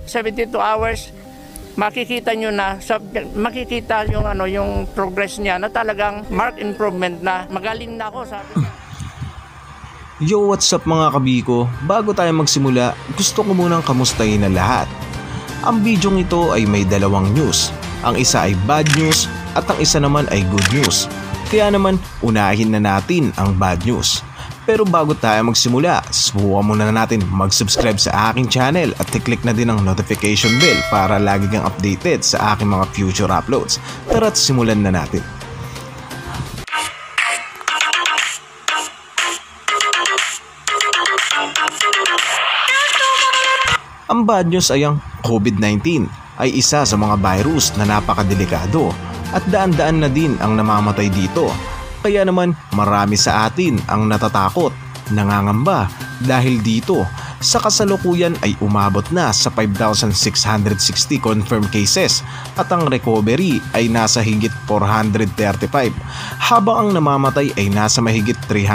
72 hours, makikita nyo na, makikita yung, yung progress niya na talagang marked improvement na. Magaling na ako, sabi niya. Yo, what's up mga kabiko? Bago tayo magsimula, gusto ko munang kamustahin na lahat. Ang bidyong ito ay may dalawang news. Ang isa ay bad news at ang isa naman ay good news. Kaya naman, unahin na natin ang bad news. Pero bago tayo magsimula, subukan muna natin mag-subscribe sa aking channel at i-click na din ang notification bell para lagi kang updated sa aking mga future uploads. Tara't simulan na natin. Ang bad news ay ang COVID-19 ay isa sa mga virus na napakadelikado at daan-daan na din ang namamatay dito. Kaya naman marami sa atin ang natatakot, nangangamba dahil dito sa kasalukuyan ay umabot na sa 5,660 confirmed cases at ang recovery ay nasa higit 435 habang ang namamatay ay nasa mahigit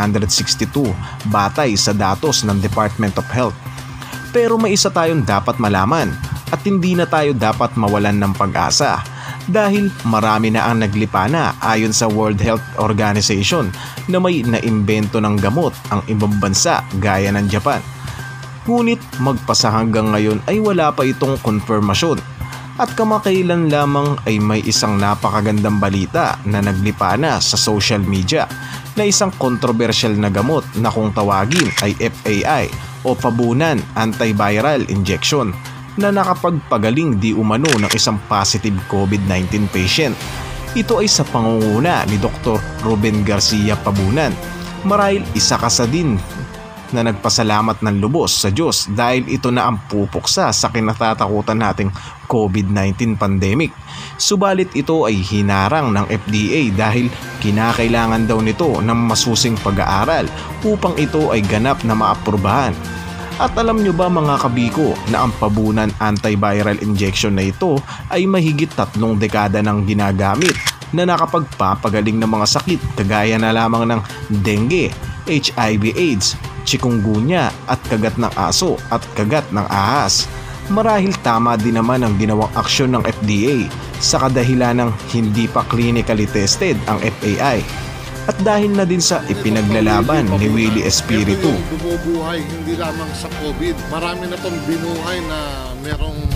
362 batay sa datos ng Department of Health. Pero may isa tayong dapat malaman at hindi na tayo dapat mawalan ng pag-asa dahil marami na ang naglipana ayon sa World Health Organization na may naimbento ng gamot ang ibang bansa gaya ng Japan. Ngunit magpasa hanggang ngayon ay wala pa itong konfirmasyon at kamakailan lamang ay may isang napakagandang balita na naglipana sa social media na isang kontrobersyal na gamot na kung tawagin ay FAI o Fabunan Antiviral Injection na nakapagpagaling di umano ng isang positive COVID-19 patient. Ito ay sa pangunguna ni Dr. Ruben Garcia Fabunan. Marahil isa ka sa din na nagpasalamat ng lubos sa Diyos dahil ito na ang pupuksa sa kinatatakutan nating COVID-19 pandemic. Subalit ito ay hinarang ng FDA dahil kinakailangan daw nito ng masusing pag-aaral upang ito ay ganap na maaprubahan. At alam nyo ba mga kabiko na ang Fabunan Antiviral Injection na ito ay mahigit 3 dekada nang ginagamit na nakapagpapagaling ng mga sakit kagaya na lamang ng dengue, HIV/AIDS, chikungunya at kagat ng aso at kagat ng ahas. Marahil tama din naman ang ginawang aksyon ng FDA sa kadahilan ng hindi pa clinically tested ang FAI. At dahil na din sa ipinaglalaban ni Willie Espiritu. Bumubuhay hindi lamang sa COVID. Marami na tong binuhay na merong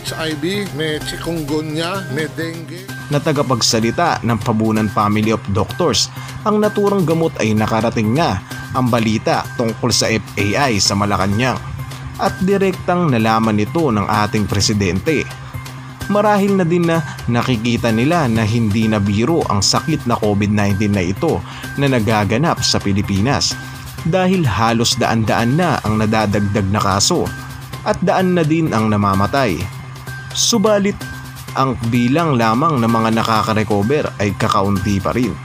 HIV, may chikungunya, may dengue. Na tagapagsalita ng Fabunan Family of Doctors, ang naturang gamot ay nakarating nga ang balita tungkol sa FAI sa Malacanang. At direktang nalaman nito ng ating presidente. Marahil na din na nakikita nila na hindi na biro ang sakit na COVID-19 na ito na nagaganap sa Pilipinas dahil halos daan-daan na ang nadadagdag na kaso at daan na din ang namamatay. Subalit ang bilang lamang ng mga nakaka-recover ay kakaunti pa rin.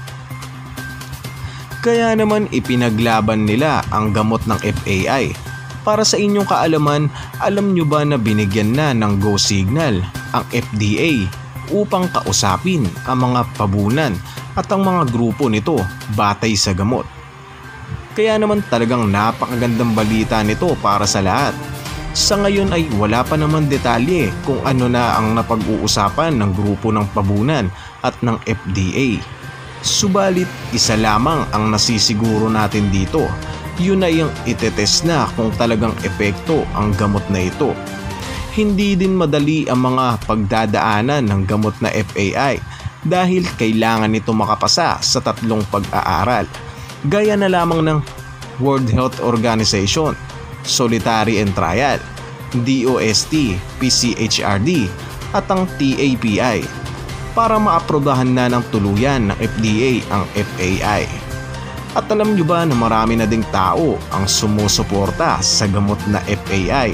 Kaya naman ipinaglaban nila ang gamot ng FAI. Para sa inyong kaalaman, alam nyo ba na binigyan na ng go signal ang FDA upang kausapin ang mga pabunan at ang mga grupo nito batay sa gamot? Kaya naman talagang napakagandang balita nito para sa lahat. Sa ngayon ay wala pa naman detalye kung ano na ang napag-uusapan ng grupo ng pabunan at ng FDA. Subalit isa lamang ang nasisiguro natin dito. Yun na yung itetest na kung talagang epekto ang gamot na ito. Hindi din madali ang mga pagdadaanan ng gamot na FAI dahil kailangan nito makapasa sa 3 pag-aaral. Gaya na lamang ng World Health Organization, Solitary and Trial, DOST, PCHRD at ang TAPI para maaprobahan na ng tuluyan ng FDA ang FAI. At alam nyo ba na marami na ding tao ang sumusuporta sa gamot na FAI?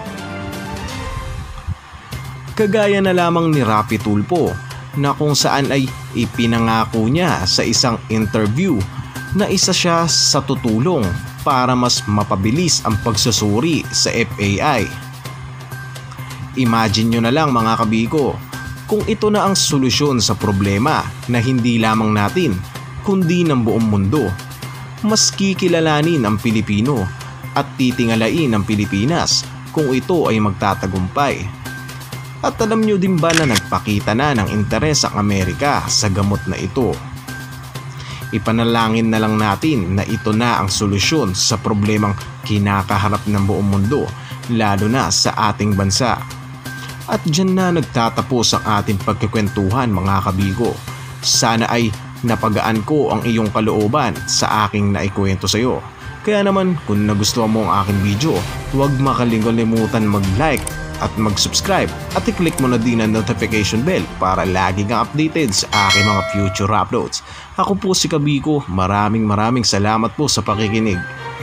Kagaya na lamang ni Rapi Tulfo na kung saan ay ipinangako niya sa isang interview na isa siya sa tutulong para mas mapabilis ang pagsusuri sa FAI. Imagine nyo na lang mga kabiko, kung ito na ang solusyon sa problema na hindi lamang natin kundi ng buong mundo, mas kikilalanin ang Pilipino at titingalain ang Pilipinas kung ito ay magtatagumpay. At alam nyo din ba na nagpakita na ng interes ang Amerika sa gamot na ito? Ipanalangin na lang natin na ito na ang solusyon sa problemang kinakaharap ng buong mundo, lalo na sa ating bansa. At dyan na nagtatapos ang ating pagkikwentuhan mga kabigo. Sana ay napagaan ko ang iyong kalooban sa aking naikwento sa iyo. Kaya naman kung nagustuhan mo ang aking video, huwag makalimutan mag-like at mag-subscribe at i-click mo na din ang notification bell para lagi kang updated sa aking mga future uploads. Ako po si Kabiko, maraming salamat po sa pakikinig.